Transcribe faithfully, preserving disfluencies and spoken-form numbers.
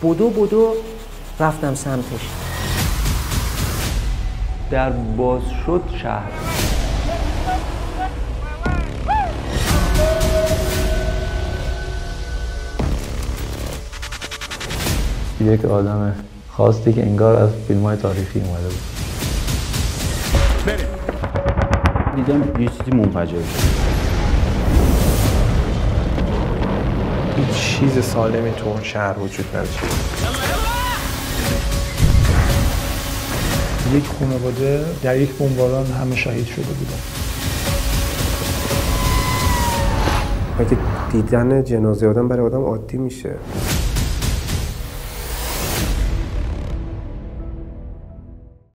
بدو بدو رفتم سمتش. در باز شد شهر. یک آدم خاصی که انگار از فیلم‌های تاریخی اومده بود. بریم. دیدم یه چیزی منفجر شد. هیچ چیز سالمی تو اون شهر وجود نداشت. یک خانواده در یک بمباران همه شهید شده بودن. اگه دیدن جنازه آدم برای آدم عادی میشه.